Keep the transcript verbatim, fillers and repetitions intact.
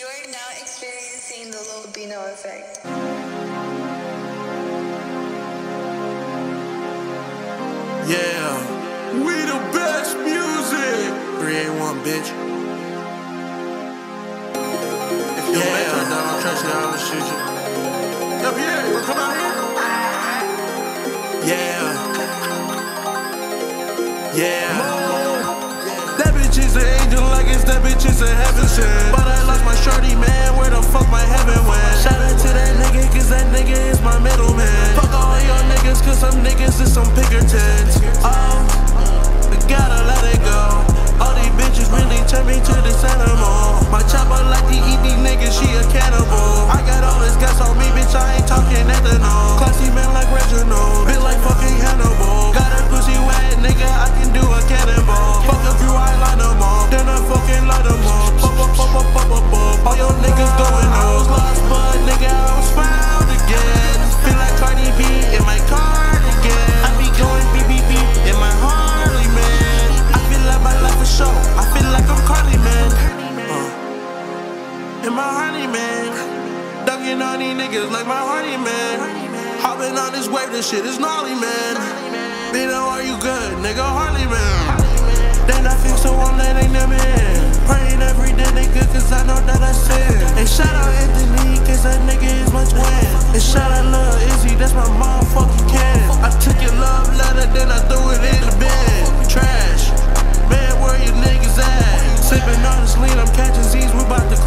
You're now experiencing the Lobino effect. Yeah, we the best music. three eight one, bitch. If your yeah. bitch are down, I'm trying to say I will shoot you. Yo, Pierre, you wanna come out here? Yeah. Yeah. That bitch is an angel, like it's that bitch is a Heavensent. But I lost my shorty, man. Where the fuck my heaven went? Shout out to that nigga, cause that nigga is my middleman. Fuck all your niggas, cause some niggas is some Pinkertons. Oh, we gotta let it go. All these bitches really turn me to this animal. My chopper like to eat these niggas, she a cannibal. I got all this gas on me, bitch, I ain't talking ethanol. Classy man like Reginald, bit like fucking Hannibal. Got a pussy wet, nigga, I can do a cannonball. Fuck a few, I line them all, then I fucking light them all. Pop, pop, pop, pop, pop, pop, pop. All your niggas going on. I was lost, but nigga, I was found again. Feel like Cardi B in my cardigan. I be going beep, beep, beep in my Harley, man. I feel like my life is show. I feel like I'm Carly, man. Uh, in my Harley, man. Dunking on these niggas like my Harley, man. Hopping on this wave, this shit is gnarly, man. Bitch, are you good, nigga? Harley, man. Then I feel so I'm letting them in. Praying every day they good, cause I know that I sin. And shout out Anthony, cause that nigga is my twin. And shout out Lil Izzy, that's my motherfucking kid. I took your love letter, then I threw it in the bin. Trash, man, where you niggas at? Sipping on this lean, I'm catching Z's, we bout to